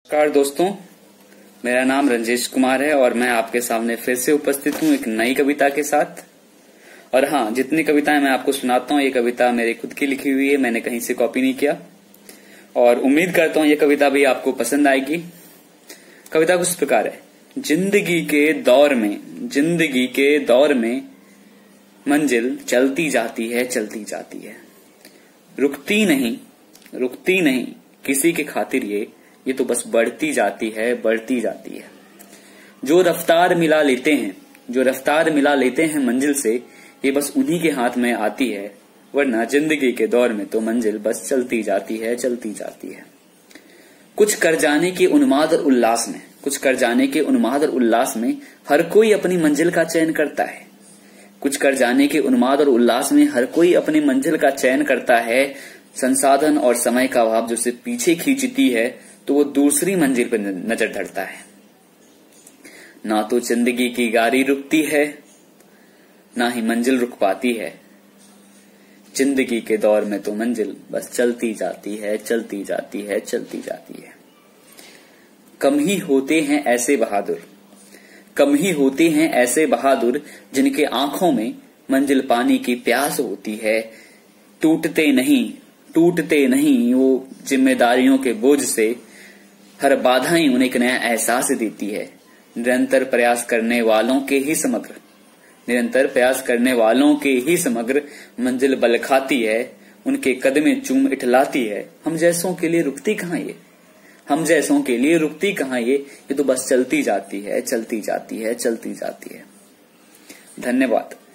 नमस्कार दोस्तों, मेरा नाम रंजेश कुमार है और मैं आपके सामने फिर से उपस्थित हूँ एक नई कविता के साथ। और हाँ, जितनी कविताएं मैं आपको सुनाता हूँ ये कविता मेरी खुद की लिखी हुई है, मैंने कहीं से कॉपी नहीं किया और उम्मीद करता हूँ ये कविता भी आपको पसंद आएगी। कविता कुछ प्रकार है। जिंदगी के दौर में मंजिल चलती जाती है, रुकती नहीं किसी के खातिर ये तो बस बढ़ती जाती है। जो रफ्तार मिला लेते हैं मंजिल से, ये बस उन्हीं के हाथ में आती है, वरना जिंदगी के दौर में तो मंजिल बस चलती जाती है। कुछ कर जाने के उन्माद और उल्लास में हर कोई अपनी मंजिल का चयन करता है। संसाधन और समय का अभाव जो उसे पीछे खींचती है तो वो दूसरी मंजिल पर नजर धरता है। ना तो जिंदगी की गाड़ी रुकती है, ना ही मंजिल रुक पाती है। जिंदगी के दौर में तो मंजिल बस चलती जाती है। कम ही होते हैं ऐसे बहादुर जिनके आंखों में मंजिल पाने की प्यास होती है। टूटते नहीं वो जिम्मेदारियों के बोझ से, हर बाधाएं उन्हें एक नया एहसास देती है। निरंतर प्रयास करने वालों के ही समग्र मंजिल बल खाती है। उनके कदमें चूम इठलाती है। हम जैसों के लिए रुकती कहां ये तो बस चलती जाती है। धन्यवाद।